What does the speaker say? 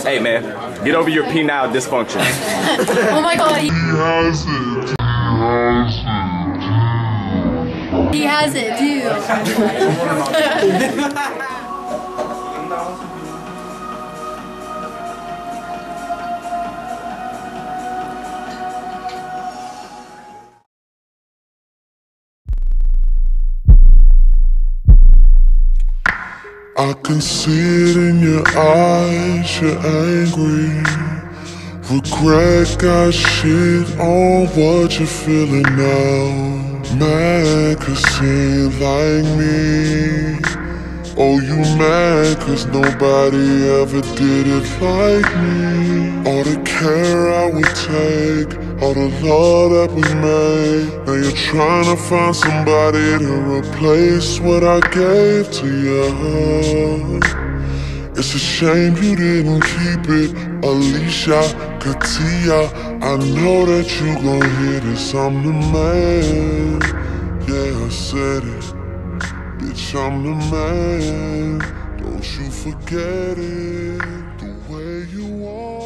Hey man, get over your penile dysfunction. Oh my god, he has it too. I can see it in your eyes, you're angry. Regret got shit on what you're feeling now. Mad cause you ain't like me. Oh, you mad cause nobody ever did it like me. All the care I would take, all the love that we made. Now you're trying to find somebody to replace what I gave to you. It's a shame you didn't keep it, Alicia, Katia. I know that you gon' hear this, I'm the man. Yeah, I said it, bitch, I'm the man. Don't you forget it, the way you are.